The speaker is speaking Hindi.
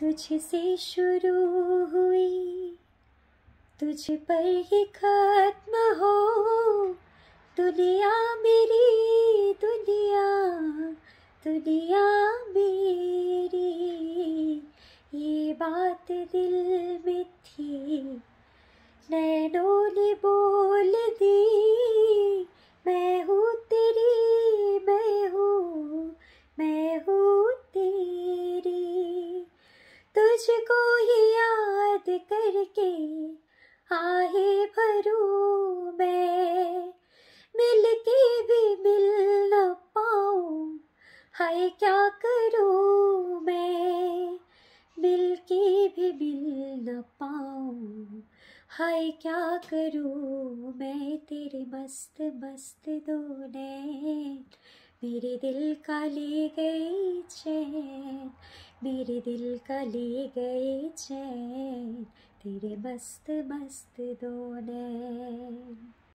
तुझसे शुरू हुई, तुझ पर ही खत्म हो दुनिया मेरी, दुनिया दुनिया मेरी। ये बात दिल में थी, नैनों ने बोल दी, मैं हूँ तेरी, मैं हूँ तेरी। तुझको ही याद करके आहे भरूं मैं, मिल के भी मिल न पाऊं, हाय क्या करूं मैं। मिल के भी मिल न पाऊं, हाय क्या करूं मैं। तेरे मस्त मस्त दो नैन मेरे दिल का ले गए चैन, मेरे दिल का ले गए चैन। तेरे मस्त मस्त दो नैन।